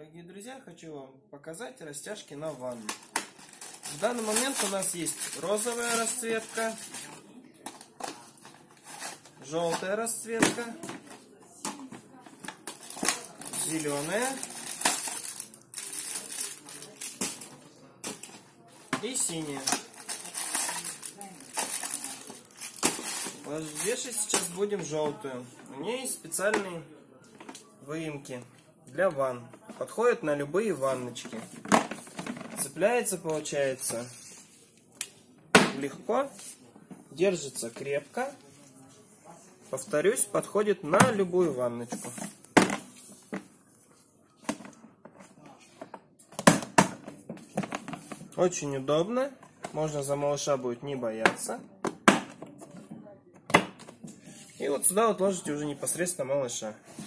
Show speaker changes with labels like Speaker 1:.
Speaker 1: Дорогие друзья, хочу вам показать растяжки на ванну. В данный момент у нас есть розовая расцветка, желтая расцветка, зеленая и синяя. Вешать сейчас будем желтую. У нее есть специальные выемки для ванн. Подходит на любые ванночки. Цепляется, получается, легко, держится крепко. Повторюсь, подходит на любую ванночку. Очень удобно. Можно за малыша будет не бояться. И вот сюда вот ложите уже непосредственно малыша.